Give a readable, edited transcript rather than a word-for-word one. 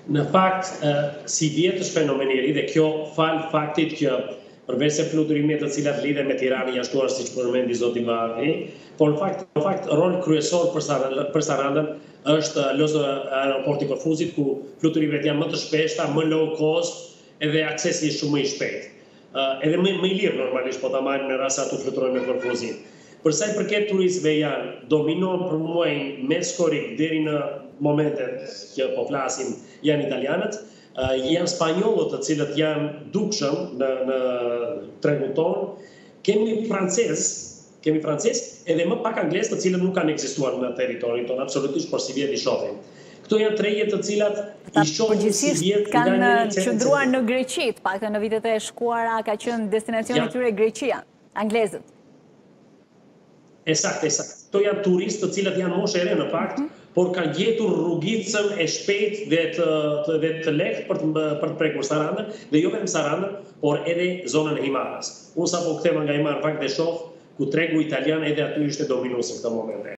Në fakt, si vjet është fenomeni i ri dhe kjo fal faktit që përveç se fluturimit të cilat lidhen me Tiranën jashtuar siç përmendi zoti Bavi, por në fakt rol kryesor për Sarandën është lozë aeroporti Korfuzit ku fluturimet janë më të shpeshta, më low cost edhe aksesi është shumë më i shpejtë. Edhe më i lirë normalisht po ta marrim në rast se ato fluturojnë me Korfuzin. Për sa i përket turistëve janë dominon për muajin meskorik deri në momentet që po flasim janë italianët, janë spanjollët të cilët janë dukshëm në tregun tonë, kemi francez edhe më pak anglez të cilët nuk kanë ekzistuar në territorin tonë absolutisht, por si vjet i shohin. Këto janë trejet të cilat i shohin si vjet kanë qëndruar në Greqi, paktën në vitet e shkuara ka qenë destinacioni i tyre Greqia, anglezët. Esakt. Këto janë turistë të cilët janë moshë e re në fakt, por kanë gjetur rrugicën e shpejt dhe të lehtë për të prekur Sarandën, dhe jo vetëm Sarandën, por edhe zonën e Himaras. Unë sapo kthema nga Himar fakt dhe shoh ku tregu italian edhe aty ishte dominues në këtë moment.